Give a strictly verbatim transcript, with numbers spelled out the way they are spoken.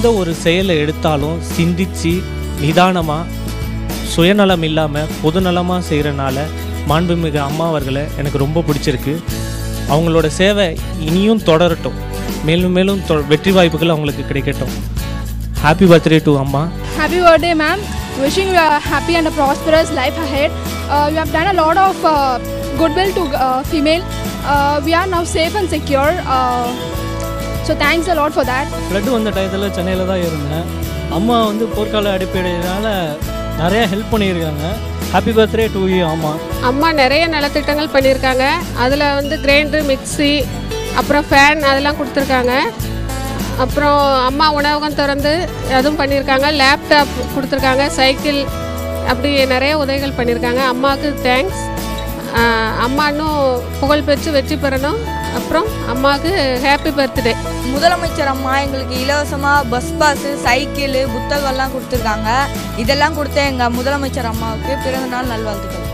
எந்த ஒரு செயலை எடுத்தாலும் சிந்திச்சு நிதானமாக சுயநலம் இல்லாமல் பொதுநலமாக செய்கிறனால மாண்புமிகு அம்மா அவர்களை எனக்கு ரொம்ப பிடிச்சிருக்கு. அவங்களோட சேவை இனியும் தொடரட்டும், மேலும் மேலும் வெற்றி வாய்ப்புகள் அவங்களுக்கு கிடைக்கட்டும். ஹாப்பி பர்த்டே டு அம்மா. Happy birthday ma'am. Wishing you a happy and a prosperous life ahead. Uh, you have done a lot of uh, goodwill to uh, female. Uh, we are now safe and secure. Uh, so thanks a lot for that. Flood வந்த டயத்தில் சென்னையில் தான் இருந்தேன். அம்மா வந்து போர்க்கால அடிப்படையினால் நிறைய help பண்ணியிருக்காங்க. ஹாப்பி பர்த்டே டு யூ அம்மா. அம்மா நிறைய நலத்திட்டங்கள் பண்ணியிருக்காங்க. அதில் வந்து கிரைண்டர், மிக்சி, அப்புறம் ஃபேன் அதெல்லாம் கொடுத்துருக்காங்க. அப்புறம் அம்மா உணவகம் திறந்து அதுவும் பண்ணியிருக்காங்க. லேப்டாப் கொடுத்துருக்காங்க, சைக்கிள், அப்படி நிறைய உதவிகள் பண்ணியிருக்காங்க. அம்மாவுக்கு தேங்க்ஸ். அம்மா இன்னும் புகழ் பெற்று வெற்றி பெறணும். அப்புறம் அம்மாவுக்கு ஹாப்பி பர்த்டே. முதலமைச்சர் அம்மா எங்களுக்கு இலவசமாக பஸ் பாஸு, சைக்கிள், புத்தகம்லாம் கொடுத்துருக்காங்க. இதெல்லாம் கொடுத்த எங்கள் முதலமைச்சர் அம்மாவுக்கு பிறந்தநாள் நல்வாழ்த்துக்கள்.